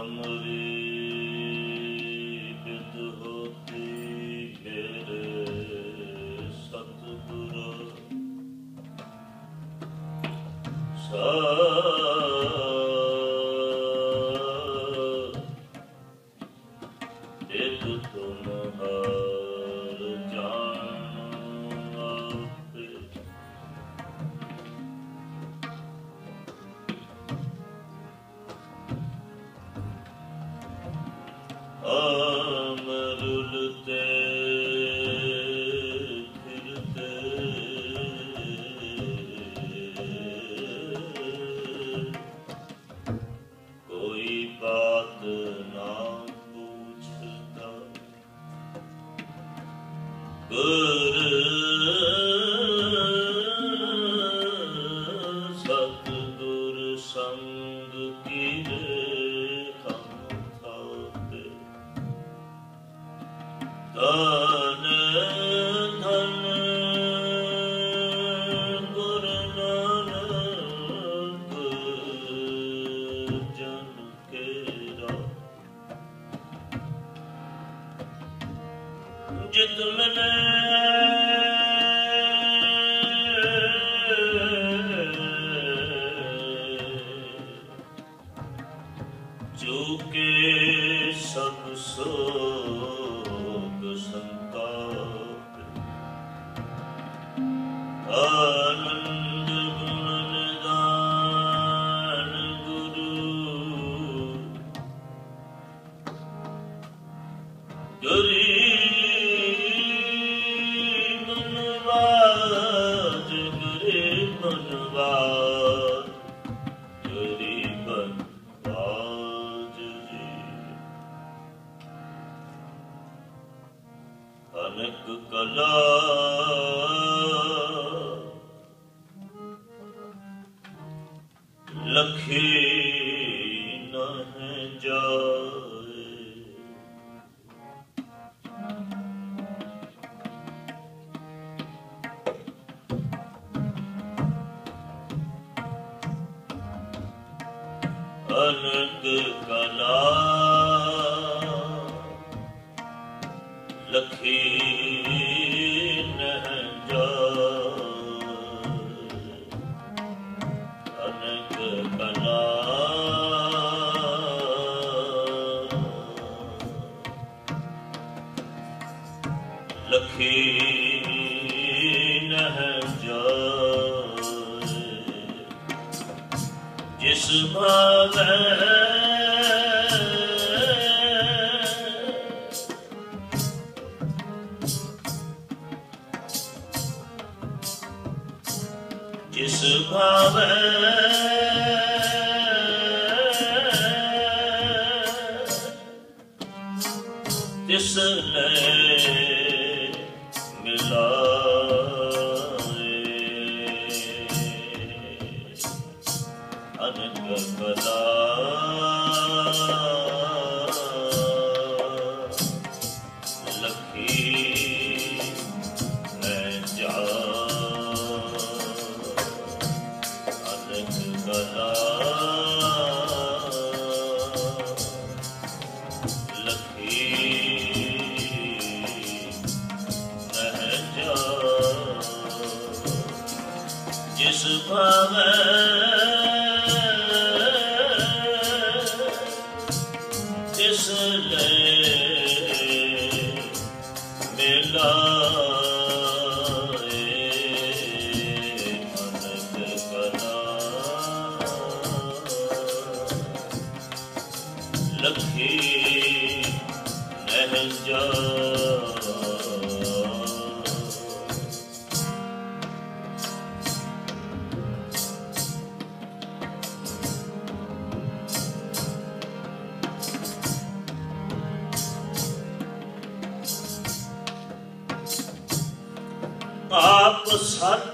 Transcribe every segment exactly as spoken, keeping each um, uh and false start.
आप सत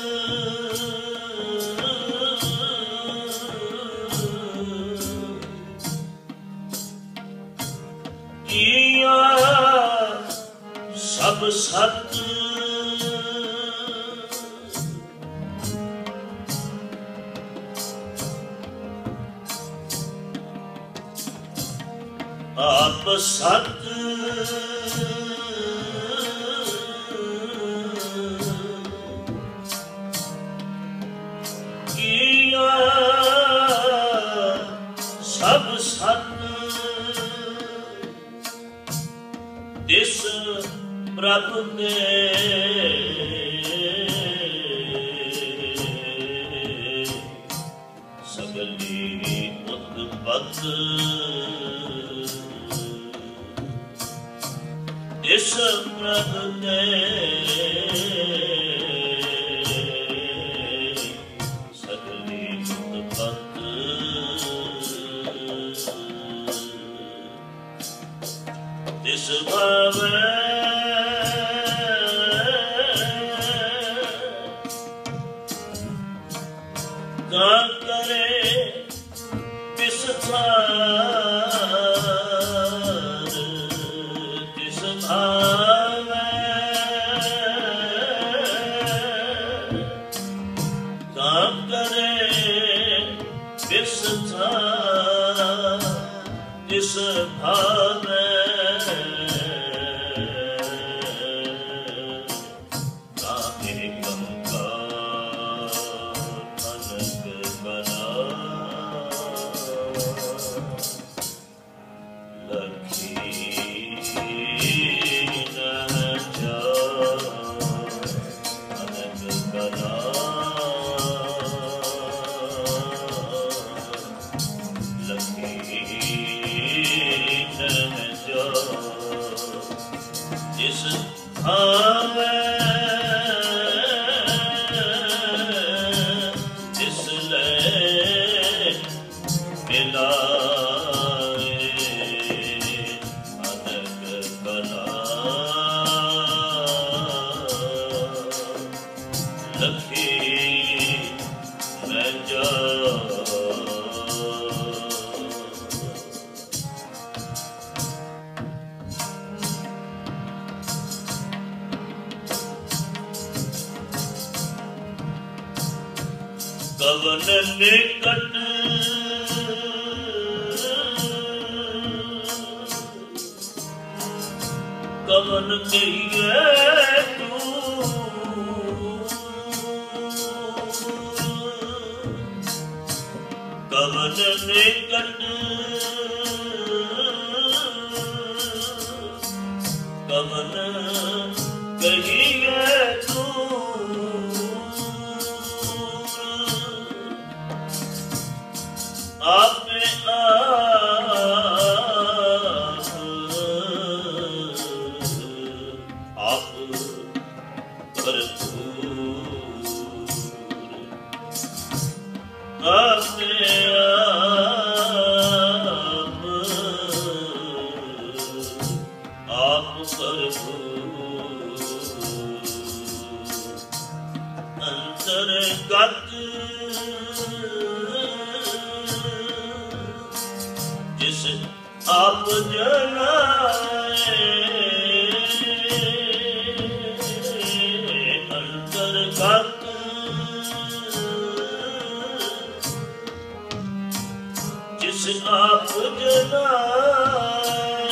किया सब सत ਆਪ ਸਤ ਕੀਆ ਸਭ ਸਤ ਤਿਸ ਪ੍ਰਭ ਦੇ ਸਗਲੀ ਉਤਪਤ ਇਸ ਪ੍ਰਭ ਦੇ ਸਗਲੀ ਉਤਪਤ ਤਿਸ ਭਾਵੈ ਗਾ ਕਰੇ ਵਿਸਥਾਰ ਤਿਸ ਭਾਵੈ ਗਾ ਕਰੇ ਵਿਸਥਾਰ ਤਿਸ ਭਾਵੈ ਜਿਸ ਭਾਵੈ ਤਿਸ ਲੈ ਮਿਲਾਏ ਅਨਕ ਕਲਾ ਲਖੀ ਮੈਂ ਜਾ ਕਵਨ ਨਿਕਟ ਕਵਨ ਕਹੀਏ ਤੂੰ ਕਵਨ ਨਿਕਟ ਕਵਨ ਕਹੀਏ ਤੂੰ ਆਪੇ ਆਪ ਆਪ ਭਰਪੂਰ ਆਪੇ ਆਪ ਆਪ ਭਰਪੂਰ ਅੰਤਰਗਤ ਜਿਸ ਆਪ ਜਨਾਏ ਅੰਤਰਗਤ ਜਿਸ ਆਪ ਜਨਾਏ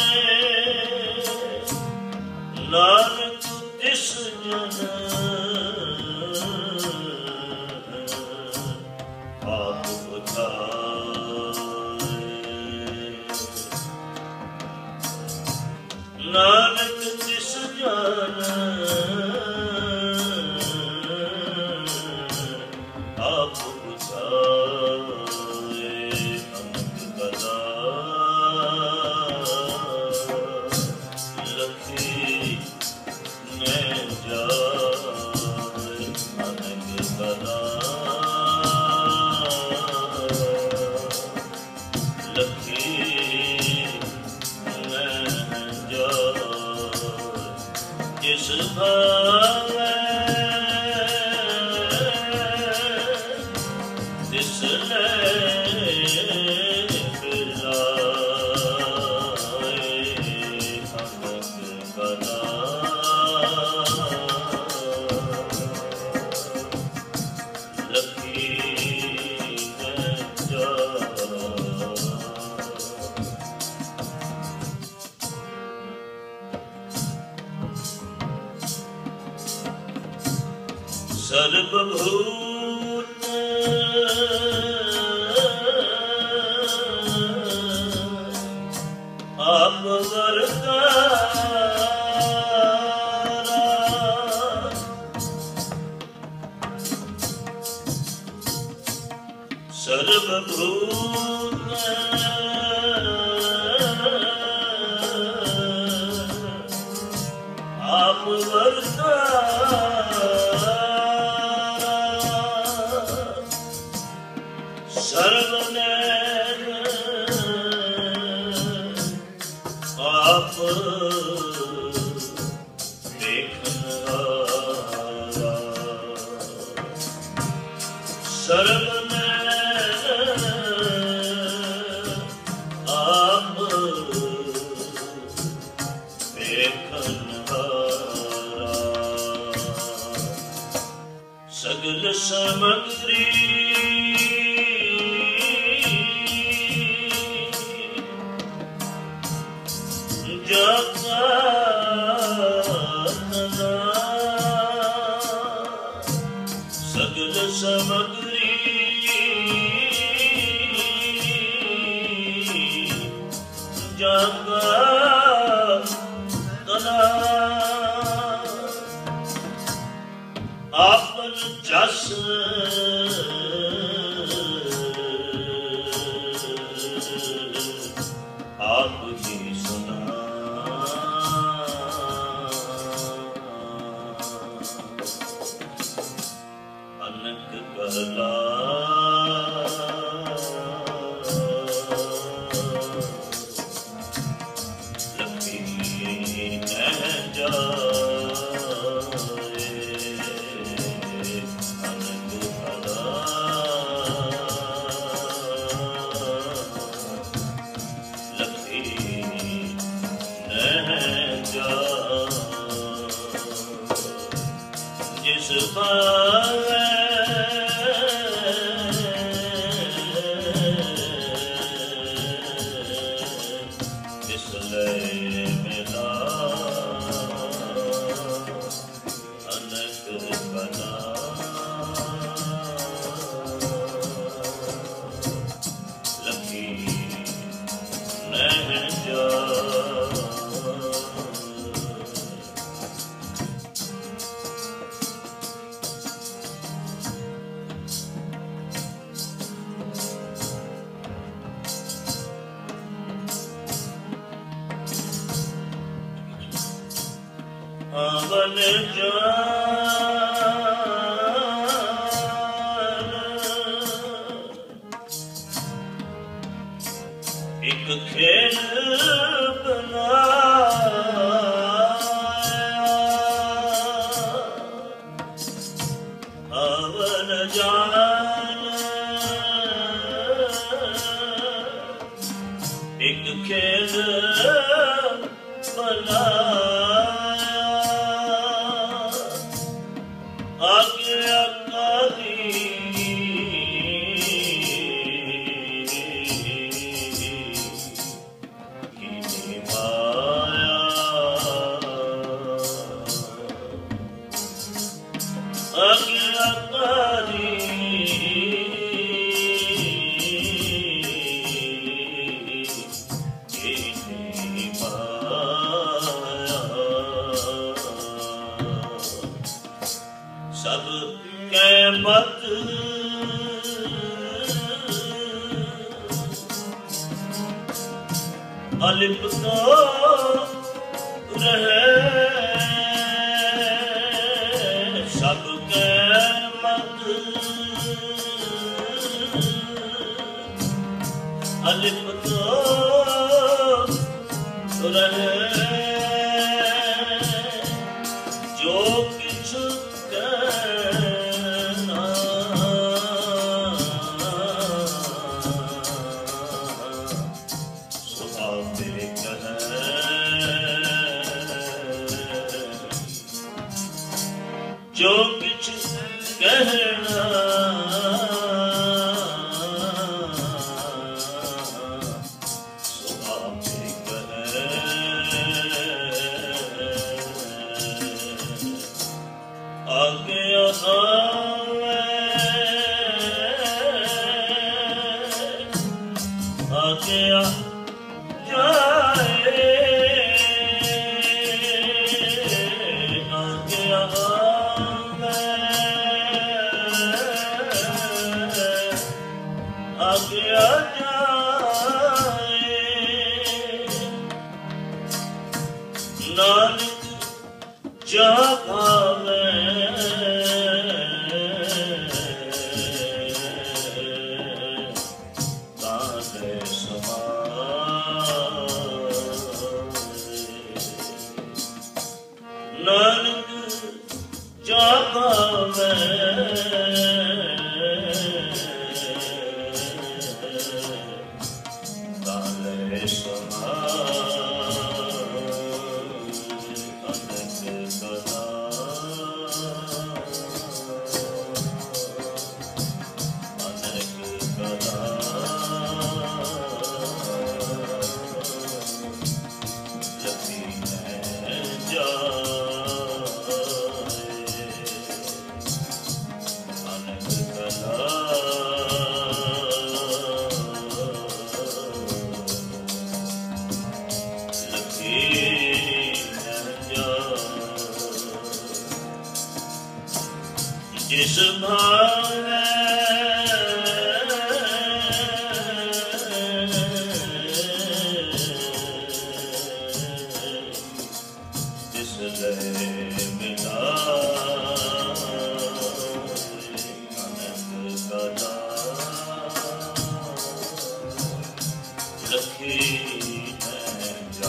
ਨਾਨਕ ਤਿਸ ਜਨ ਆਪ ਨਾਨਕ ਤਿਸ ਜਨ ਆਪ ਬੁਝਾਏ ਅਨੰਤ ਕਲਾ ਲਖੀ ਮੈਂ ਜਾਏ ਅਨੰਤ ਕਲਾ ਲਖੀ ਜਿਸ ਭਾਵੈ ਤਿਸ ਲੈ ਮਿਲਾਏ ਅਨਕ ਕਲਾ ਲਖੀ ਮੈਂ ਜਾ सर्वभूत आप वर्ता सर्वनैन आप देखनहारा सर्वनैन आप देखनहारा सगल सामग्री सगल सामग्री जागा तना आपन जस आप ही सुना अनक कला लखी न जाए अनक कला लखी न जाए जिस पावे मिला अनक बना लखी न जाए अवन जान एक खेल बनाया अवन जान एक खेल बनाया सब के मत अलिप्त रहे सब के मत अलिप्त रहे जो किछ जो किछ कहना स्वाभाविक है आगे आवे आगे जाए आगे आज्ञा जाए नानक जा भावे ताने समाए नानक जा भावे जिस भावे जिस ले मिला आनंद कला लखी जा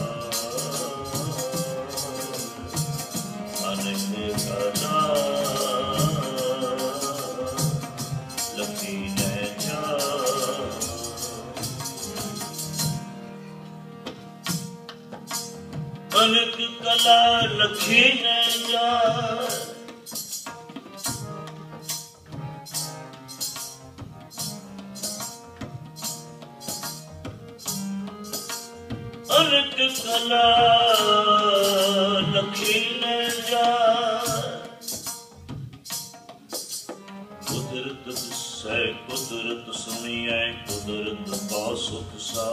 आनंद कला अनक कला लखी न जाए अनक कला लखी न जाए कुदरत से कुदरत सुनिए कुदरत का सुख सा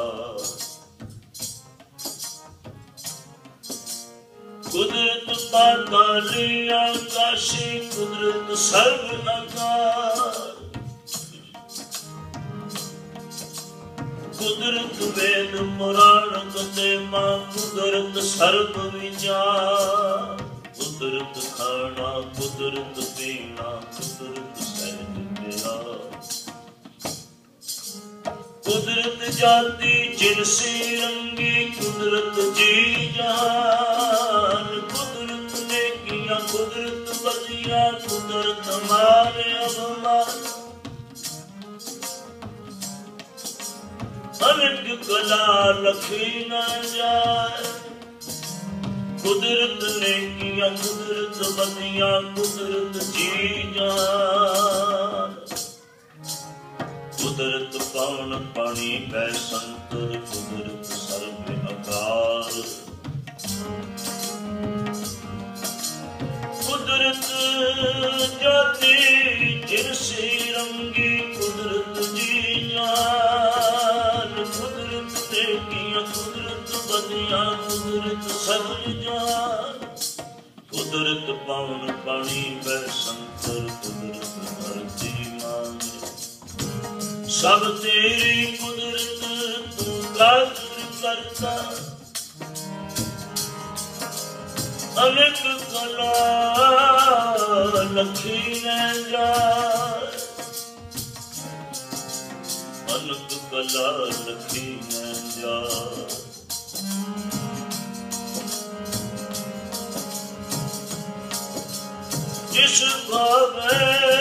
कुदरत पाताली आकाशी कुदरत सर्व आकार कुदरत वेद पुराण कथे मां कुदरत सर्व विचार कुदरत खाना कुदरत पीना कुदरत सहज प्यार कुदरत जाति जिनसी रंगी कुदरत जी जान कुदरत ने किया कुदरत बदिया कुदरत मारे अवमान अनक कला लखी न जाए कुदरत ने किया कुदरत बदिया कुदरत जी जान कुदरत पावन पानी पै संतर कुदरत सर्व आकार कुदरत जाति जिनसी रंगी कुदरत जी जान कुदरत ने किया कुदरत बदिया कुदरत सब जान कुदरत पावन पानी पै संतर कुदरत धरती मांगे सब तेरी कुदरत तू कादर करता अनक कला लखी न जाए अनक कला लखी न जाए जिस भावे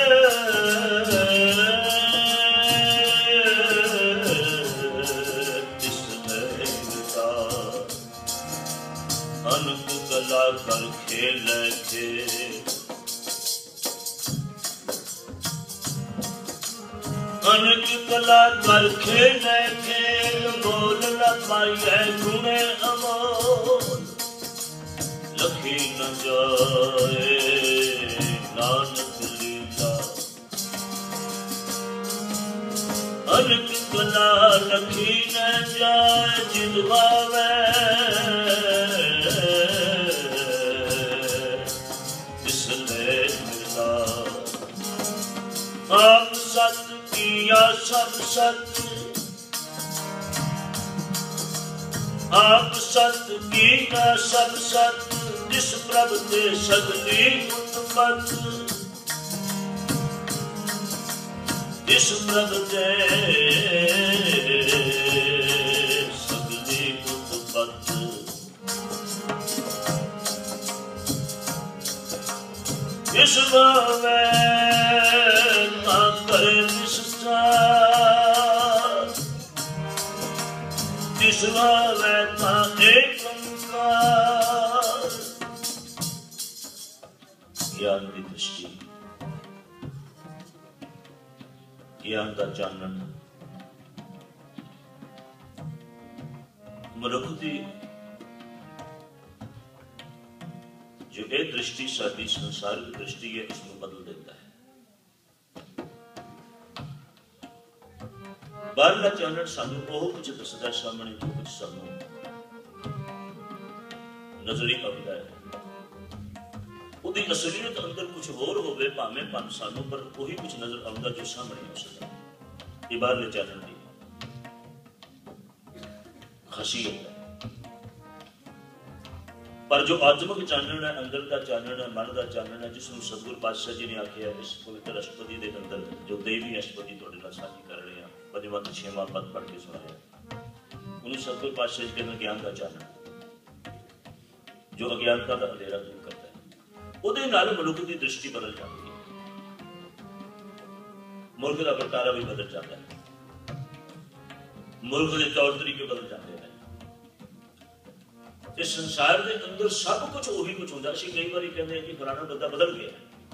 अनक कला कर खेल खेल अनक कला कर खेल खेल बोल न पाइए गुणे अमोल लखी न जाए नानक लीला अनक कला लखी न जाए जिद भावे आप सत की किया सब सत, आप सत किया सब सत, जिस प्रभ ते सगली उत्पत, जिस प्रभ ते सगली उत्पत। इस भावे ना करे निस्तार, जिस भावे ना एकंकार। ज्ञान की दृष्टि, ज्ञान का चानन मनुख की जो ये दृष्टि साडी संसार की दृष्टि है, इसमें बदल देता है। बाहरला चानन सानू ओह कुछ दसदा, सामने जो कुछ सानू नजरी आउंदा है, उहदी असलियत अंदर कुछ होर होवे, भावें पन सानू पर वही कुछ नजर आउंदा जो सामने हो सकता। ये बाहरले चानन की खासियत है। पर जो आत्मक चानन है, अंदर का चानन है, मन का चानन है, जिसमें सतगुरु पातशाह जी ने आख्या इस पवित्र अष्टपदी के अंदर, जो देवी अष्टपदी तुहाडे नाल साझी कर रहे हैं, पंजवां ते छेवां पद पढ़ के सुनाया, उन्हें सतगुरु पातशाह जी कहते ज्ञान का चानन, जो अज्ञानता का अंधेरा दूर करता है। उहदे नाल मनुख की दृष्टि बदल जाती है, मुल्क का बर्तारा भी बदल जाता है, मुल्क के तौर तरीके बदल जाते हैं। इस संसार के अंदर सब कुछ उही कुछ होंदा। असीं कई बार कहते हैं कि फलाना बंदा बदल गया,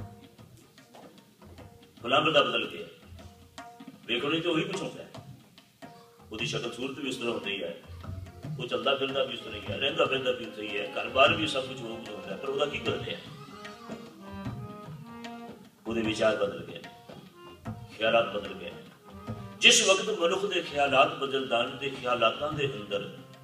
फलाना बंदा बदल गया, देखो नहीं तो उही कुछ होता है। उसकी शक्ल सूरत भी उस तरह होती है, वो चलता फिरता भी उस तरह ही है, रहता फिरता भी उस ही है, घर बार भी सब कुछ वो होता है, पर वह की करते हैं, वो विचार बदल गए, ख्यालात बदल गए। जिस वक्त मनुख के ख्यालात बदल जान के ख्यालातां दे अंदर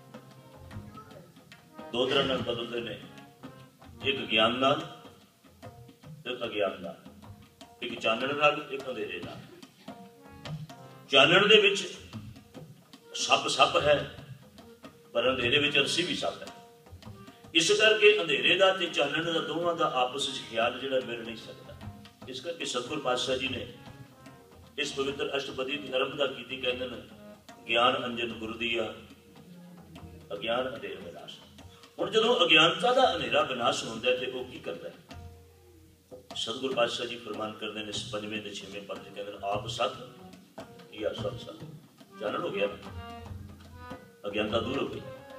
दो तरह नाल बदलते हैं, एक ज्ञान नाल, एक अज्ञान नाल, एक चानण नाल, एक अंधेरे नाल। चानण दे विच सप सप है, पर अंधेरे विच अरसी भी सप है। इस करके अंधेरे दा ते चानण दा दोवां दा आपस विच ख्याल जिहड़ा मिल नहीं सकता। इस करके सतगुरु पातशाह जी ने इस पवित्र अष्टपदी की आरंभता की, कहते हैं ज्ञान अंजन गुरु दिया, अज्ञान अंधेर विनाश। हुण जदों अज्ञानता का अंधेरा विनाश होंदा है, तो वह की करता है? सतगुरु पातशाह जी फरमान करते हैं इस पंजवें ते छेवें पद च, कहते हैं आप सत या सब सत। चानण हो गया, अज्ञानता दूर हो गई।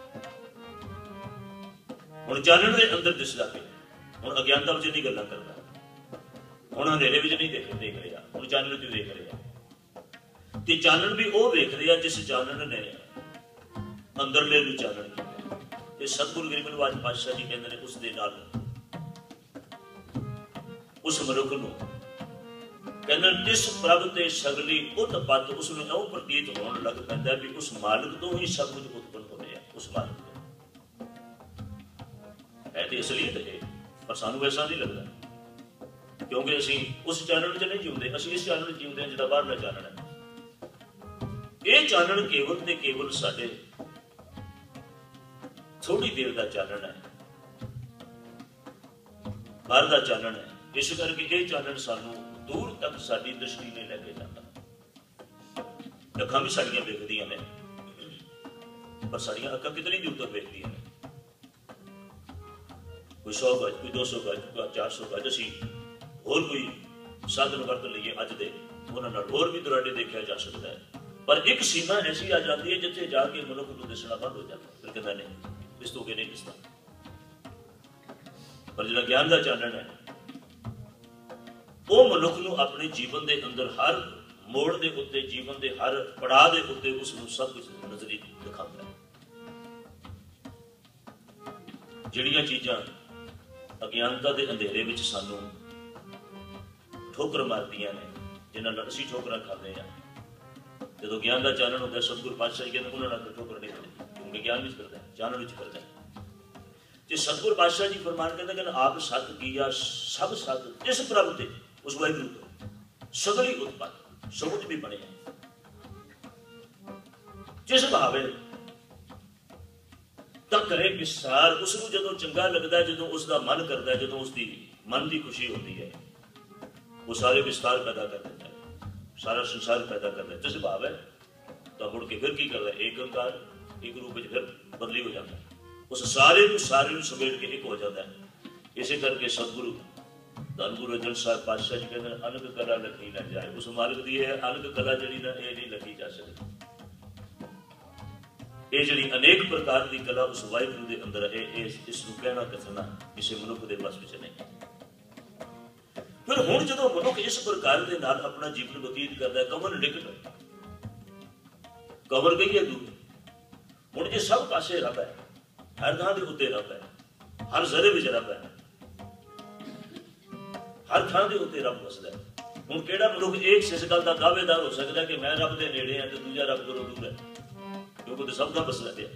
हुण चानण दे अंदर दिसदा पिया, हुण अज्ञानता विच नहीं गल्लां करदा, हुण अंधेरे विच नहीं देख देख रहा, हुण चानण च देख रहा। ते चानण भी वो देख रहा जिस चानण ने अंदरले नूं चानण किया। ते सतगुरु गरीब निवाज पातशाह जी कहते हैं उस दे नाल उस मनुख नूं कहते जिस प्रभ ते सगली उत्पत, उसमें इउं प्रतीत होण लग पैंदा भी उस मालिक तो ही सब कुछ उत्पन्न हो रहा, उस मालिक तो है। तो असलीयत है, पर सानू वैसा नहीं लगता, क्योंकि असीं उस चानण च नहीं जीउंदे, असीं इस चानण च जीउंदे हां जिहड़ा बाहरला चानण है। ये चानण केवल ते केवल साडे थोड़ी देर का चानण है, बाहर का चानण है। इस करके ये चानण सानू दूर तक साडी दृष्टि नहीं लेके जाता। अखां भी साडियां वेखदियां ने, पर साडियां अखां कितनी दूर तक वेखदियां ने? कोई सौ गज, कोई दो सौ गज, कोई चार सौ गज। असीं होर कोई साधन वरत लईए अज दे, उन्हां नाल होर भी दुराडे देखा जा सकता है, पर एक सीमा ऐसी आ जाती है जिथे जाके मनुख नूं दिसना बंद हो जाता है। फिर कहता नहीं इस तो नहीं दिसता। पर जिहड़ा ज्ञान का चानण है, वो मनुख नूं अपने जीवन के अंदर हर मोड़ के उत्ते, जीवन के हर पड़ाव के उत्ते उसनूं सब कुछ नजरी दिखाता है। जिहड़ियां चीज़ां अज्ञानता के अंधेरे विच सानूं ठोकर मारदियां ने, जिन्हां नाल असीं ठोकरां खांदे हां, जदों ज्ञान का चानण होंदा, सतगुरु पातशाह जी कहते उन्हां नाल ठोकर नहीं खांदे, क्योंकि ज्ञान विच करदा है, चानण विच करदा है। जे सतगुरु पातशाह जी फरमान कहते हैं आप सत किया सब सत, इस प्रभ ते उस वाहिगुरू तो सगली उत्पत, सब कुछ भी बने हैं। किस भावे तां करे विस्तार। उसनूं जदों चंगा लगदा है, जदों उसका मन करता है, जदों उसकी मन की खुशी होती है, वो सारे विस्तार पैदा कर देता है, सारा संसार पैदा करता है। जिस भाव है तो मुड़ के फिर की करता है, एक अंकार एक रूप में फिर बदली हो जाता है, उस सारे को सारे समेट के एक हो जाता है। इसे करके सतगुरु धन गुरु अर्जन साहब पातशाह जी कहते हैं, अनक कला लखी ना जाए। उस मालिक दी है अनक कला जी ना ये नहीं लखी जा सकती। ये जी अनेक प्रकार की कला उस वाहिगुरू के अंदर है, इसनूं कहना कथना किसी मनुख के बस विच नहीं। फिर हुण जदों मनुख इस प्रकार के नाल अपना जीवन बतीत करता है, कमल निकट कमल गई है दूर। हुण ये सब पासे रब है, हर थां दे उत्ते रब है, हर जरे विच रब है, हर थां दे उत्ते रब वसदा है। हुण किहड़ा मनुख एक इस गल दा दावेदार हो सकदा है कि मैं रब दे नेड़े हां ते दूजा रब कोलों दूर है, क्योंकि सब का बसदा पिया,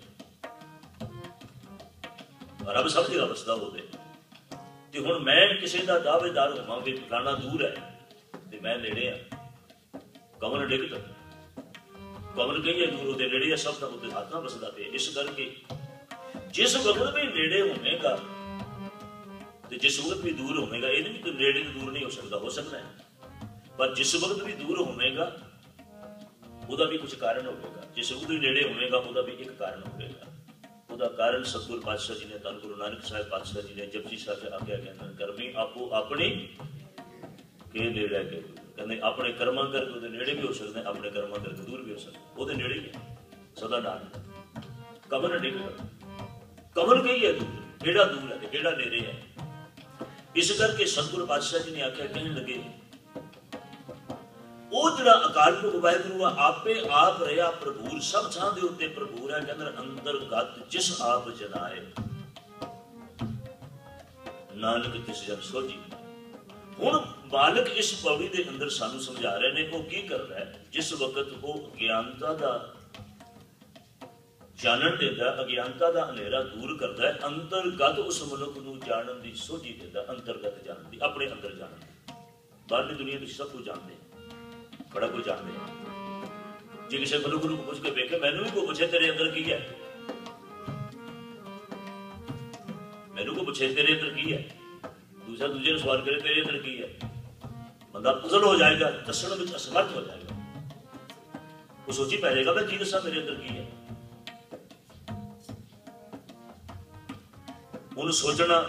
रब सब जगह बसदा होवे। ते हुण मैं किसी का दावेदार होवां कि फलाना दूर है ते मैं नेड़े हां, कमल निकट कमल कही है दूर होते नेड़े है, सब का उत्ते हाथ ना बसदा पिया। इस करके जिस वक्त भी नेड़े होवेगा ते जिस वक्त भी दूर होवेगा, ये नहीं कि नेड़े तो दूर नहीं हो सकता, हो सकता है, पर जिस वक्त भी दूर होवेगा ਉਹਦਾ भी कुछ कारण होगा, जिस वक्त भी नेड़े होवेगा ਉਹਦਾ भी एक कारण होगा। ਉਹਦਾ कारण सतगुरु पातशाह जी ने, धन गुरु नानक साहिब पातशाह जी ने जपजी साहिब च आख्या, कहते करमी आपो अपनी के नेड़े के, कहते अपने कर्मां करके ਉਹਦੇ नेड़े भी हो सकते, अपने कर्मां करके दूर भी हो सकते, ਉਹਦੇ नेड़े ही है सदा नाम। कमल निकट कमल कही है दूर, केड़ा दूर है केड़ा नेड़े है। इस करके सतगुरु पातशाह जी ने आख्या, कहने लगे ਉਹ ਜਿਹੜਾ ਅਕਾਲ ਪੁਰਖ ਵਾਹਿਗੁਰੂ ਆ ਆਪੇ ਆਪ ਰਿਹਾ ਪ੍ਰਭੂਰ, ਸਭ ਥਾਂ ਦੇ ਉੱਤੇ ਪ੍ਰਭੂਰ ਹੈ। ਕਹਿੰਦੇ ਅੰਤਰਗਤ ਜਿਸ ਆਪ ਜਨਾਏ ਨਾਨਕ ਤਿਸ ਜਨ ਸੋਝੀ। ਹੁਣ ਮਾਲਕ ਇਸ ਪੌੜੀ ਦੇ ਅੰਦਰ ਸਾਨੂੰ ਸਮਝਾ ਰਹੇ ਨੇ, ਉਹ ਕੀ ਕਰਦਾ ਹੈ, ਜਿਸ ਵਕਤ ਉਹ ਗਿਆਨਤਾ ਦਾ ਜਾਣਨ ਦਿੰਦਾ, ਅਗਿਆਨਤਾ ਦਾ ਹਨੇਰਾ ਦੂਰ ਕਰਦਾ ਹੈ, ਅੰਤਰਗਤ ਉਸ ਮਨੁੱਖ ਨੂੰ ਜਾਣਨ ਦੀ ਸੋਝੀ ਦਿੰਦਾ, ਅੰਤਰਗਤ ਜਾਣਨ ਦੀ, ਆਪਣੇ ਅੰਦਰ ਜਾਣਨ ਦੀ। ਬਾਹਰਲੀ ਦੁਨੀਆ ਵਿੱਚ ਸਭ ਕੁਝ ਜਾਣਦੇ बड़ा कुछ जानते हैं। जे किसी गुरु गुरु को पूछ के देखे, मैनू भी को पूछे तेरे अंदर की है, मैनू को पूछे तेरे अंदर की है, दूसरा दूसरे ने सवाल करे तेरे अंदर की है, बंदा पुजल हो जाएगा, दसण में असमर्थ हो जाएगा। वो सोची पै जाएगा मैं की दसा मेरे अंदर की है। उन्हें सोचना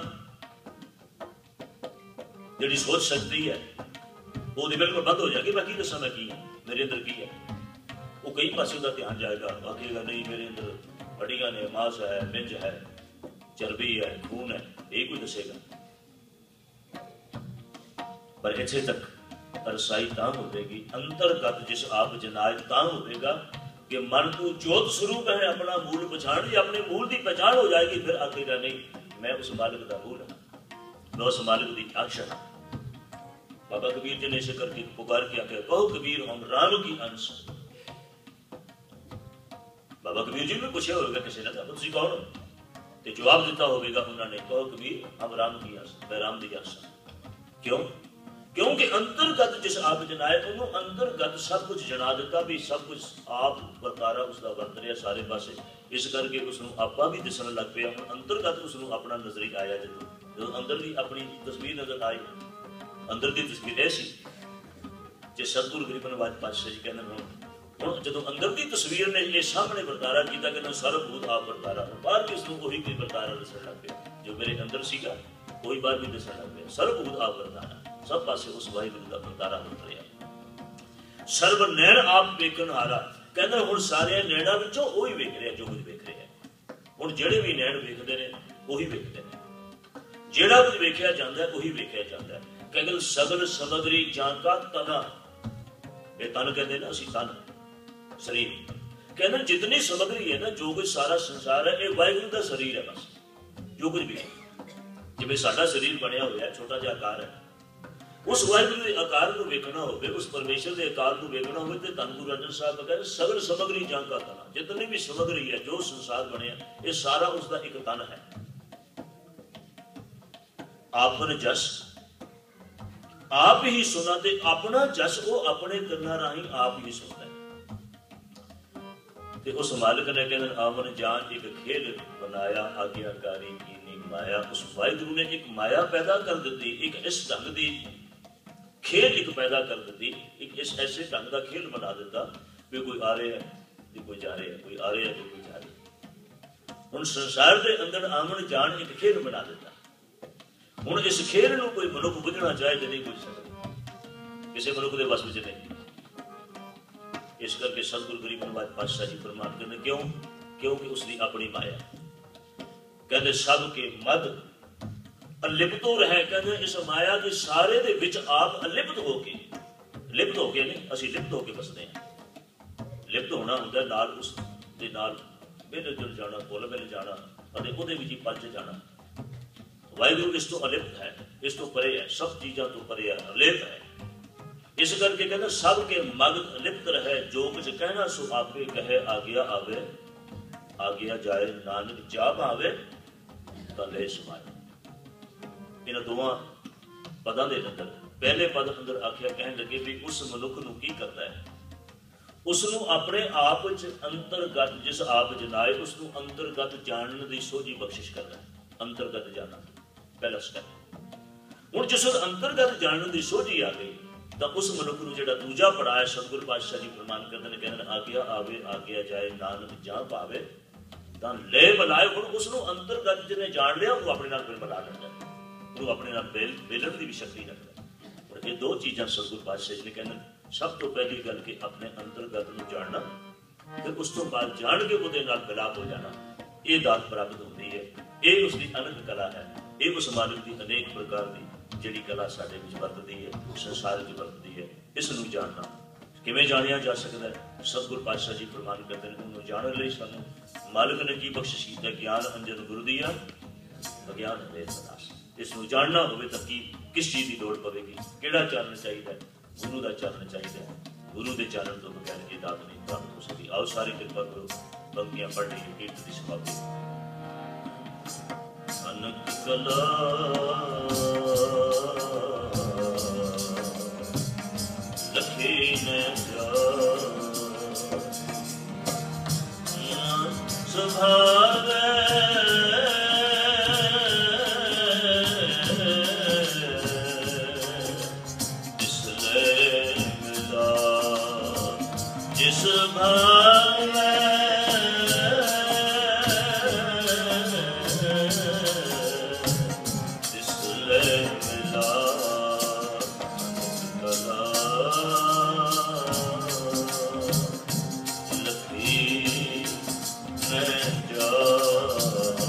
जिहड़ी सोच सकती है वो बिल्कुल बंद हो जाएगी, मैं की दसा मैं की मेरे अंदर की है। वो कई पासे का ध्यान जाएगा, आखेगा नहीं मेरे अंदर हड्डियां ने, मांस है, मिंज है, चर्बी है, खून है, यही कोई दसेगा। पर इत्थे तक रसाई तां होगी, अंतरगत जिस आप जनाज तां होगा कि मन को जोत स्वरूप है, अपना मूल पछाण ली, अपने मूल की पहचान हो जाएगी। फिर आखेगा नहीं मैं उस मालिक का मूल हाँ, मैं उस मालिक की अक्ष हाँ। बाबा कबीर जी ने इसे करके पुकार के आके, कहो कबीर हम राम की अंश। बाबा कबीर जी ने पूछा होगा किसी ने, तुम कौन हो, तो जवाब दिता होगा उन्होंने, कहो कबीर हम राम की अंश, मैं राम की अंश। क्यों? क्योंकि अंतरगत जिस आप जनाए उन्होंने अंतरगत सब कुछ जना दिता भी, सब कुछ आप वरतारा उसका वरत रहा सारे पासे। इस करके उसनों आपा भी दिसन लग पे, अंतरगत उसनों अपना नजरी आया, जो जो अंदर की अपनी तस्वीर नजर आई, अंदर की तस्वीर ऐसी जे सतगुरु गरीब नवाज पातशाह जी कहते हैं, हुण जदों अंदर की तस्वीर ने ये सामने वरतारा किया, कहते सर्वभूत आप वरतारा, बाहर भी उसनों वही कोई वरतारा दसन लग पिया, जो मेरे अंदर सीगा कोई बार भी दसन लग पिया। सर्वभूत आप वरतारा, सब पासे उस वाहिगुरू का वरतारा वरत रहा। सर्व नैण आप वेखण हारा, कहते हुण सारे नैणा विचों ओही वेख रहा जो कुछ वेख रहे हैं। हुण जिहड़े भी नैण वेखदे ने ओही वेखदे ने, जिहड़ा कुछ वेखिया जांदा है ओही वेखिया जांदा है। कहते सगल समग्री जांका तना, ये तन कहते ना असी तन शरीर, कहते जितनी समग्री है ना, जो कुछ सारा संसार है, ये वाहिगुरू का शरीर है। बस जो कुछ भी जिवें साडा शरीर बनया होया है, छोटा जिहा आकार है, उस वाहिगुरू के आकार को वेखना हो, उस परमेश्वर के आकार को वेखना हो, तो धन गुरु अर्जन साहब कहते सगल समग्री जांका तना, जितनी भी समग्री है, जो संसार बनया, ये सारा उसका एक तन है। आपन जस आप ही सुना, ते अपना जस वो अपने करना राही आप ही सुनता है। ਤੇ ਉਸ ਮਾਲਕ ਨੇ ਕਹਿੰਦੇ ਆਮਨ ਜਾਨ ਇੱਕ ਖੇਲ ਬਣਾਇਆ ਆਗਿਆਕਾਰੀ ਕੀਨੀ ਮਾਇਆ। ਉਸ ਵਾਹਿਗੁਰੂ ਨੇ ਇੱਕ ਮਾਇਆ ਪੈਦਾ ਕਰ ਦਿੱਤੀ, ਇੱਕ ਇਸ ਢੰਗ ਦੀ ਖੇਲ ਇੱਕ ਪੈਦਾ ਕਰ ਦਿੱਤੀ, ਇੱਕ ਇਸ ਐਸੇ ਢੰਗ ਦਾ ਖੇਲ ਬਣਾ ਦਿੱਤਾ ਵੀ ਕੋਈ ਆ ਰਿਹਾ ਤੇ ਕੋਈ ਜਾ ਰਿਹਾ, ਕੋਈ ਆ ਰਿਹਾ ਤੇ ਕੋਈ ਜਾ ਰਿਹਾ। ਹੁਣ ਸੰਸਾਰ ਦੇ ਅੰਦਰ ਆਮਨ ਜਾਨ ਇੱਕ ਖੇਲ ਬਣਾ ਦਿੱਤਾ। ਹੁਣ ਇਸ ਖੇਲ ਨੂੰ ਕੋਈ ਮਨੁੱਖ ਬੁੱਝਣਾ ਚਾਹੇ ਤੇ ਨਹੀਂ ਬੁੱਝ ਸਕਦਾ, ਕਿਸੇ ਮਨੁੱਖ ਦੇ ਵਸ ਵਿੱਚ ਨਹੀਂ। ਇਸ ਕਰਕੇ ਸਤਿਗੁਰੂ ਗਰੀਬ ਨਵਾਜ ਪਾਤਸ਼ਾਹ ਜੀ ਫਰਮਾਨ ਕਰਦੇ ਕਿਉਂ? ਕਿਉਂਕਿ ਉਸਦੀ ਆਪਣੀ ਮਾਇਆ। ਕਹਿੰਦੇ ਸਭ ਕੇ ਮਦ ਅਲਿਪਤੋ ਰਹਿ, ਕਹਿੰਦੇ ਇਸ ਮਾਇਆ ਦੇ ਸਾਰੇ ਦੇ ਵਿੱਚ ਆਪ ਅਲਿਪਤ ਹੋ ਕੇ, ਲਿਪਤ ਹੋ ਕੇ ਨਹੀਂ, ਅਸੀਂ ਲਿਪਤ ਹੋ ਕੇ ਬਸਦੇ ਹਾਂ। ਲਿਪਤ ਹੋਣਾ ਹੁੰਦਾ ਨਾਲ ਉਸ ਦੇ ਨਾਲ ਮਿਲ ਜੁਲ ਜਾਣਾ, ਫੁੱਲ ਮਿਲ ਜਾਣਾ ਅਤੇ ਉਹਦੇ ਵਿੱਚ ਹੀ ਪਲਚ ਜਾਣਾ। ਵਾਹਿਗੁਰੂ ਇਸ ਤੋਂ ਅਲਿਪਤ ਹੈ, ਇਸ ਤੋਂ ਪਰੇ ਹੈ, ਸਭ ਚੀਜ਼ਾਂ ਤੋਂ ਪਰੇ ਹੈ, ਅਲਿਪ ਹੈ। ਇਸ ਕਰਕੇ ਕਹਿੰਦਾ ਸਭ ਕੇ ਮਗਨ ਅਲਿਪਤ ਰਹੇ, ਜੋ ਕੁਝ ਕਹਿਣਾ ਸੋ ਆਪੇ ਕਹੇ, ਆਗਿਆ ਆਵੇ ਆਗਿਆ ਜਾਏ, ਨਾਨਕ ਜਾ ਭਾਵੇ ਤਾਂ ਲੈ ਸਮਾਏ। ਇਹਨਾਂ ਦੋਵਾਂ ਪਦਾਂ ਦੇ ਅੰਦਰ ਪਹਿਲੇ ਪਦ ਅੰਦਰ ਆਖਿਆ ਕਹਿਣ ਲੱਗੇ ਵੀ ਉਸ ਮਨੁੱਖ ਨੂੰ ਕੀ ਕਰਦਾ ਹੈ, ਉਸ ਨੂੰ ਆਪਣੇ ਆਪ ਚ ਅੰਤਰਗਤ, ਜਿਸ ਆਪ ਜਨਾਏ ਉਸ ਨੂੰ ਅੰਤਰਗਤ ਜਾਣਨ ਦੀ ਸੋਝੀ ਬਖਸ਼ਿਸ਼ ਕਰਦਾ ਹੈ। ਅੰਤਰਗਤ ਜਾਣਨਾ ਪਹਿਲਾ ਸਟੈਪ। ਹੁਣ ਜਿਸ ਅੰਤਰਗਤ ਜਾਣਨ ਦੀ ਸੋਝੀ ਆ ਗਈ ਤਾਂ ਉਸ ਮਨੁੱਖ ਨੂੰ ਜਿਹੜਾ ਦੂਜਾ ਪੜਾਅ ਸਤਿਗੁਰੂ ਪਾਤਸ਼ਾਹ ਜੀ ਫਰਮਾਨ ਕਰਦੇ ਨੇ, ਕਹਿੰਦੇ ਆਗਿਆ ਆਵੇ ਆਗਿਆ ਜਾਏ, ਨਾਨਕ ਜਾ ਭਾਵੇ ਤਾਂ ਲੈ ਬੁਲਾਏ। ਹੁਣ ਉਸ ਨੂੰ ਅੰਤਰਗਤ ਜਿਹਨੇ ਜਾਣ ਲਿਆ ਉਹਨੂੰ ਆਪਣੇ ਨਾਲ ਫਿਰ ਮਿਲਾ ਲੈਂਦਾ, ਉਹਨੂੰ ਆਪਣੇ ਨਾਲ ਮਿਲਣ ਦੀ ਵੀ ਸ਼ਕਤੀ ਰੱਖਦਾ। ਪਰ ਇਹ ਦੋ ਚੀਜ਼ਾਂ ਸਤਿਗੁਰੂ ਪਾਤਸ਼ਾਹ ਜੀ ਨੇ ਕਹਿੰਦੇ ਸਭ ਤੋਂ ਪਹਿਲੀ ਗੱਲ ਕਿ ਆਪਣੇ ਅੰਤਰਗਤ ਨੂੰ ਜਾਣਨਾ, ਫਿਰ ਉਸ ਤੋਂ ਬਾਅਦ ਜਾਣ ਕੇ ਉਹਦੇ ਨਾਲ ਮਿਲਾਪ ਹੋ ਜਾਣਾ, ਇਹ ਦਾਤ ਪ੍ਰਾਪਤ ਹੁੰਦੀ ਹੈ। ਇਹ ਉਸ ਦੀ ਅਨੰਤ ਕਲਾ ਹੈ। ਇਹ ਉਸ ਮਾਲਕ ਦੀ ਅਨੇਕ ਪ੍ਰਕਾਰ ਦੀ ਜਿਹੜੀ ਕਲਾ ਸਾਡੇ ਵਿੱਚ ਵਰਤਦੀ ਹੈ, ਸੰਸਾਰ ਵਿੱਚ ਵਰਤਦੀ ਹੈ। ਇਸ ਨੂੰ ਜਾਣਨਾ ਕਿਵੇਂ ਜਾਣਿਆ ਜਾ ਸਕਦਾ ਹੈ? ਸਤਿਗੁਰੂ ਪਾਤਸ਼ਾਹ ਜੀ ਫਰਮਾਨ ਕਰਦੇ ਨੇ ਉਹਨੂੰ ਜਾਣਨ ਲਈ ਸਾਨੂੰ ਮਾਲਕ ਨੇ ਕੀ ਬਖਸ਼ਿਸ਼ ਕੀਤਾ? ਗਿਆਨ ਅੰਜਨ ਗੁਰੂ ਦੀਆ ਅਗਿਆਨ ਵੇਦ ਵਿਨਾਸ਼। ਇਸ ਨੂੰ ਜਾਣਨਾ ਹੋਵੇ ਤਾਂ ਕੀ ਕਿਸ ਚੀਜ਼ ਦੀ ਲੋੜ ਪਵੇਗੀ? ਕਿਹੜਾ ਚਾਨਣ ਚਾਹੀਦਾ? ਗੁਰੂ ਦਾ ਚਾਨਣ ਚਾਹੀਦਾ ਹੈ। ਗੁਰੂ ਦੇ ਚਾਨਣ ਤੋਂ ਬਗੈਰ ਇਹ ਦਾਤ ਨਹੀਂ ਪ੍ਰਾਪਤ ਹੋ ਸਕਦੀ। ਆਓ ਸਾਰੀ ਕਿਰਪਾ ਕਰੋ, ਪੰਕਤੀਆਂ ਪੜ੍ਹ ਲਈਏ ਕੀਰਤ ਦੀ ਸਮਾਪਤੀ। ਅਨੰਤ ਕਲਾ ਲਖੇ ਨ ਸੁਭਾਵੇ ਜਿਸ ਲੈ ਮਿਲਾ ਜਿਸ ਭਾਵੇ Love